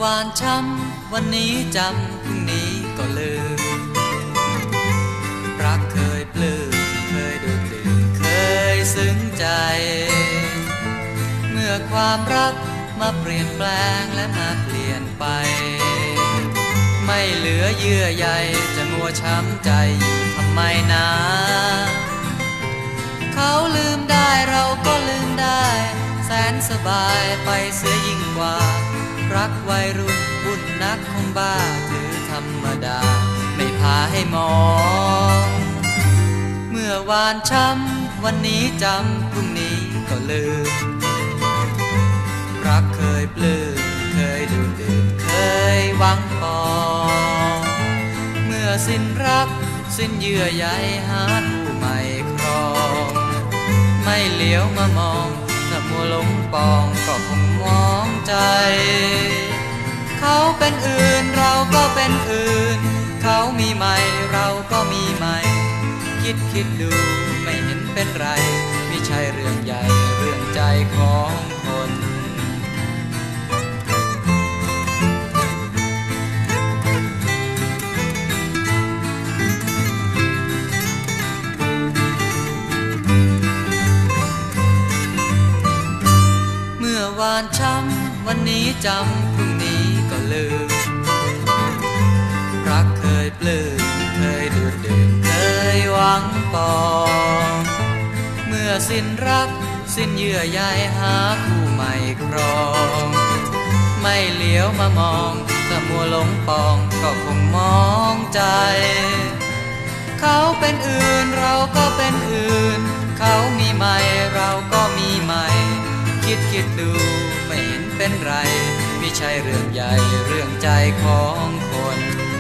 วานช้ำวันนี้จำพรุ่งนี้ก็ลืมรักเคยปลื้มเคยดูดดื่มเคยซึ้งใจเมื่อความรักมาเปลี่ยนแปลงและมาเปลี่ยนไปไม่เหลือเยื่อใยจะมัวช้ำใจอยู่ทำไมนะเขาลืมได้เราก็ลืมได้แสนสบายไปเสียยิ่งกว่ารักวัยรุ่นบุญนักคงบ้าถือธรรมดาไม่พาให้มองเมื่อวานช้ำวันนี้จำพรุ่งนี้ก็ลืมรักเคยปลื้มเคยดูดื่มเคยหวังปองเมื่อสิ้นรักสิ้นเยื่อใยหาผู้ใหม่ครองไม่เหลียวมามองถ้ามัวหลงปองก็คงมองใจเขาเป็นอื่นเราก็เป็นอื่นเขามีใหม่เราก็มีใหม่คิดดูไม่เห็นเป็นไรไม่ใช่เรื่องใหญ่เรื่องใจของคนเมื่อวานช้ำวันนี้จำพรุ่งนี้ก็ลืมรักเคยปลื้มเคยดูดดื่มเคยหวังปองเมื่อสิ้นรักสิ้นเยื่อใยหาผู้ใหม่ครองไม่เหลียวมามองถ้ามัวหลงปองก็คงมองใจเขาเป็นอื่นเราก็เป็นอื่นเขามีใหม่เราก็มีใหม่คิดดูไม่เห็นเป็นไรไม่ใช่เรื่องใหญ่เรื่องใจของคน